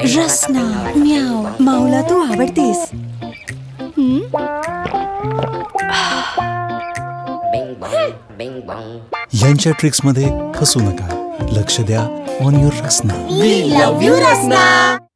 रसना म्याव माऊला तू आवडतेस. यांच्या ट्रिक्स मध्ये फसू नका. लक्ष द्या on your Rasna. We love you Rasna.